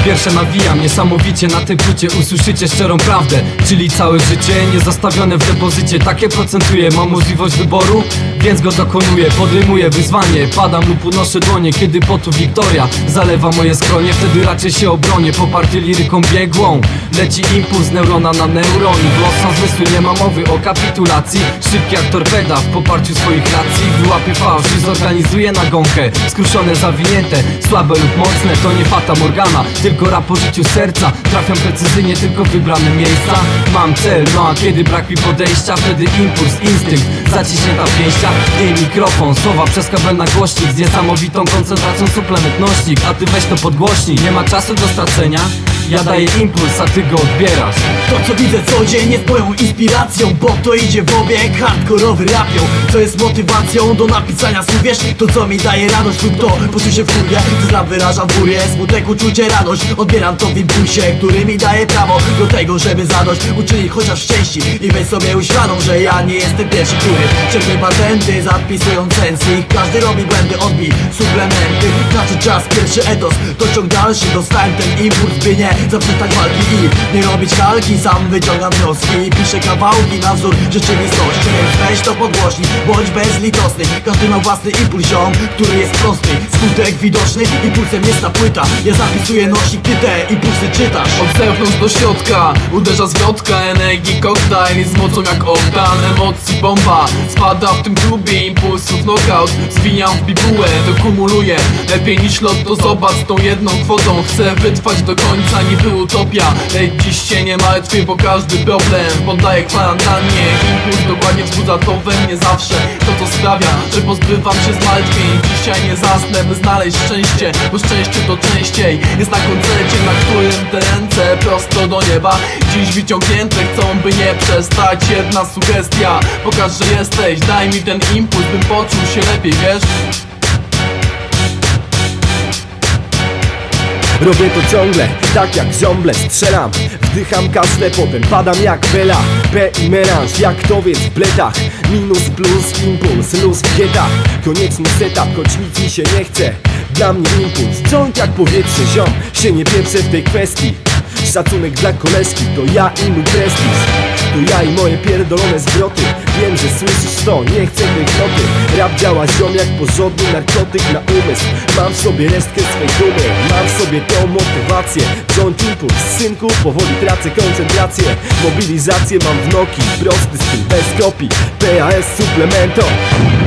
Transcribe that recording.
pierwsze nawijam. Niesamowicie na tej płycie usłyszycie szczerą prawdę, czyli całe życie nie zostawione w depozycie. Takie procentuję, mam możliwość wyboru, więc go dokonuję. Podejmuję wyzwanie, padam lub unoszę dłonie. Kiedy potu wiktoria zalewa moje skronie, wtedy raczej się obronię. Poparty liryką biegłą leci impuls neurona na neuron. Głos zmysłu, nie ma mowy o kapitulacji. Szybki jak torpeda w poparciu swoich racji. Wyłapie fałsz i zorganizuje nagonkę. Skruszone, zawinięte, słabe lub mocne. To nie fata morgana, tylko rap o życiu serca. Trafiam precyzyjnie tylko w wybrane miejsca. Mam cel, no a kiedy brak mi podejścia, wtedy impuls, instynkt, zaciśnięta w pięściach. Jej mikrofon, słowa przez kabel na głośnik. Z niesamowitą koncentracją suplement nośnik. A ty weź to podgłośnij, nie ma czasu do stracenia. Ja daję impuls, a ty go odbierasz. To co widzę co dzień jest moją inspiracją, bo to idzie w obieg hardkorowy rapią. Co jest motywacją do napisania słów, wiesz? To co mi daje radość lub to poczucie się w furię. Rap wyrażam furię, smutek, uczucie, radość. Odbieram to w impulsie, który mi daje prawo do tego, żeby zadość uczynić chociaż w części. I weź sobie uświadom, że ja nie jestem pierwszy, który czerpie patenty, zapisując sensy. Ich każdy robi błędy, odbij suplementy. Znaczy czas, pierwszy etos, to ciąg dalszy. Dostałem ten impuls, by nie zaprzestać walki i nie robić kalki. Sam wyciągam wnioski i piszę kawałki na wzór rzeczywistości. Więc weź to podgłośnij, bądź bezlitosny. Każdy ma własny impuls, ziom, który jest prosty. Skutek widoczny, impulsem jest ta płyta. Ja zapisuję nosik, ty te impulsy czytasz. Od zewnątrz do środka uderza zwrotka, energii koktajl i z mocą jak oktan. Emocji bomba, spada w tym klubie impulsów knockout. Zwijam w bibułę, dokumuluję. Lepiej niż lot, to zobacz tą jedną kwotą. Chcę wytrwać do końca, niby utopia. Lecz dziś się nie martwię, bo każdy problem poddaję kwarantannie. Impuls dokładnie wzbudza to we mnie zawsze. To co sprawia, że pozbywam się zmartwień. Dzisiaj nie zasnę, by znaleźć szczęście, bo szczęście to częściej jest na koncercie, na którym te ręce prosto do nieba dziś wyciągnięte chcą, by nie przestać. Jedna sugestia, pokaż, że jesteś. Daj mi ten impuls, bym poczuł się lepiej, wiesz? Robię to ciągle, tak jak ziomble, strzelam. Wdycham kasle, potem padam jak bela. P i melanż, jak ktowiec w bletach. Minus, plus, impuls, luz w dietach. Konieczny setup, choć nic mi się nie chce. Dla mnie impuls, joint jak powietrze, ziom. Się nie pieprzę w tej kwestii. Szacunek dla koleżki, to ja i mój prestiż. To ja i moje pierdolone zwroty. Wiem, że słyszysz to, nie chcę tej knoty. Rap działa ziom jak porządny narkotyk na umysł. Mam w sobie resztkę swej dumy, mam w sobie tą motywację. Joint impuls, synku, powoli tracę koncentrację. Mobilizację mam w noki, prosty styl bez kopii. PAS suplemento.